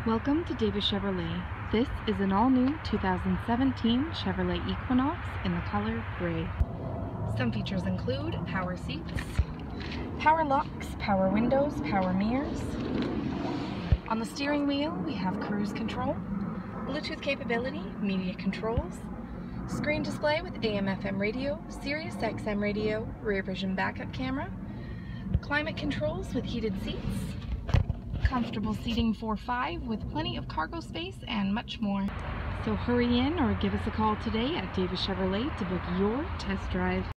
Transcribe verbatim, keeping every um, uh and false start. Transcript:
Welcome to Davis Chevrolet. This is an all-new two thousand seventeen Chevrolet Equinox in the color gray. Some features include power seats, power locks, power windows, power mirrors. On the steering wheel, we have cruise control, Bluetooth capability, media controls, screen display with A M F M radio, Sirius X M radio, rear vision backup camera, climate controls with heated seats, comfortable seating for five with plenty of cargo space, and much more. So hurry in or give us a call today at Davis Chevrolet to book your test drive.